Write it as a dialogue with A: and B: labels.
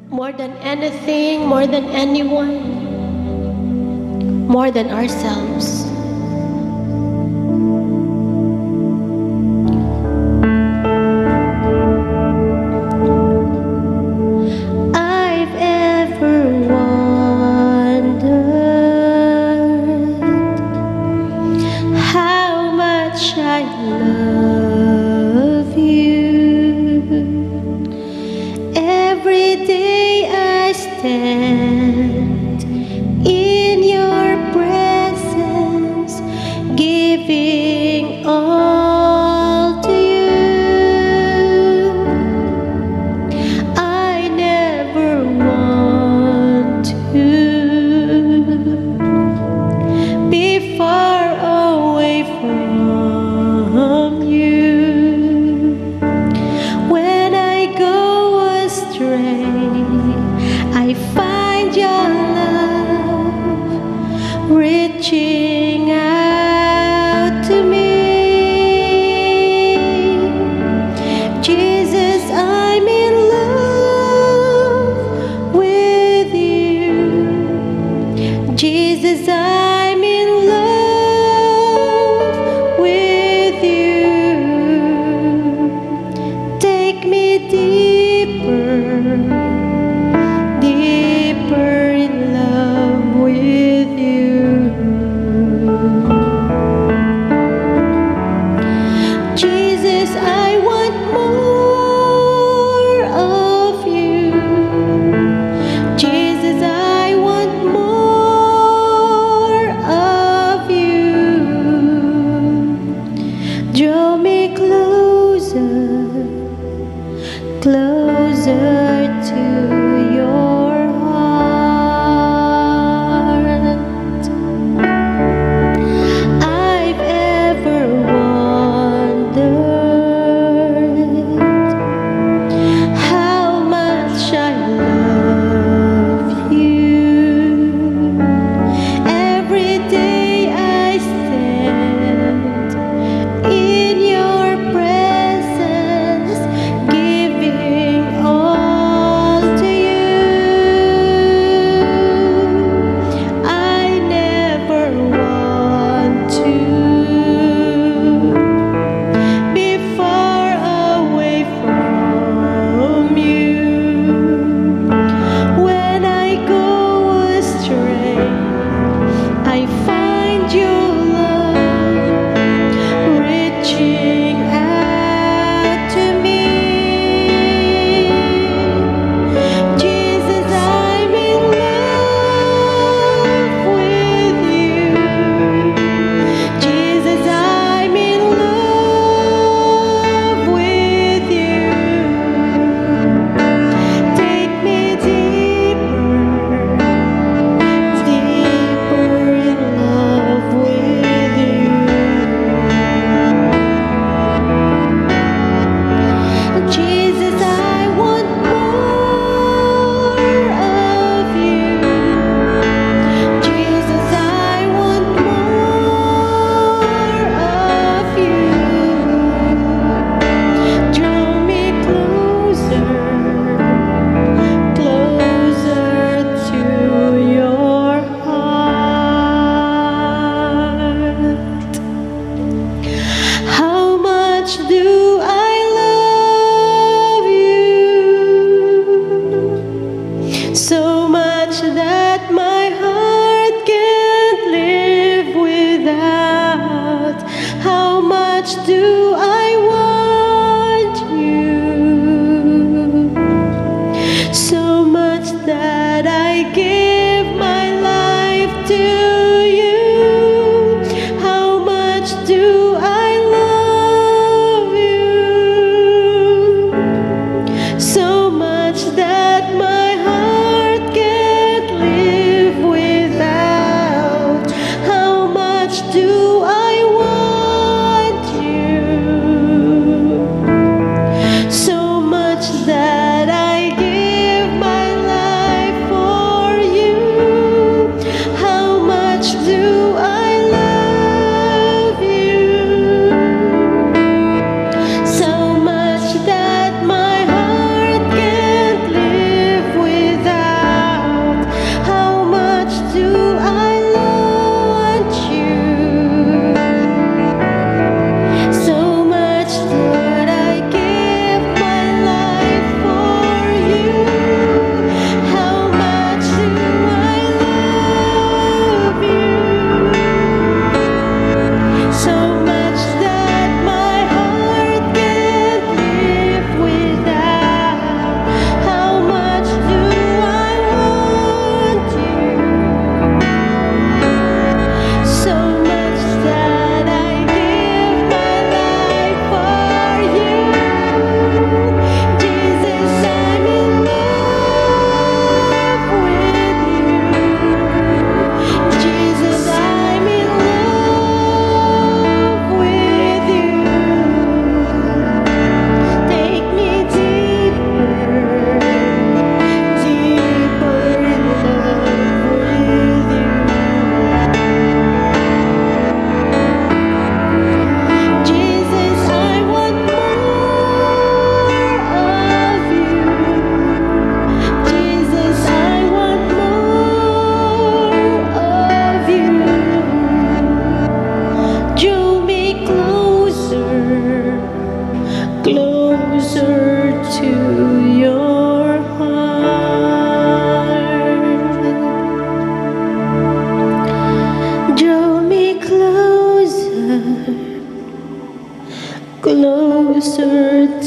A: More than anything, more than anyone, more than ourselves. I've ever wondered how much I love you. Every day I stand in your presence, giving all to you. I never want to be far away from you. When I go astray, I find your love reaching out to me. Jesus, I'm in love with you. Jesus, I'm in love with you. Take me deeper, deeper in love with you. Jesus, I want more of you. Jesus, I want more of you. Draw me closer, closer to your heart. I've ever wondered how much I love you. Every day I stand in your presence, giving all to you. I never want to be far away from you. When I go astray, I find your love reaching out to me. Jesus, I'm in love with you. Jesus, I'm in love with you. Take me deeper, deeper in love with you. Jesus, I want more of you. Jesus, I want more of you. Draw me closer, closer to your heart. How much do I love you? So much that my heart can't live without. How much do I want you? So much that I give my life to you. How much do I love you? So much that my heart can't live without. How much do I want you? So much that I give my life for you. How much closer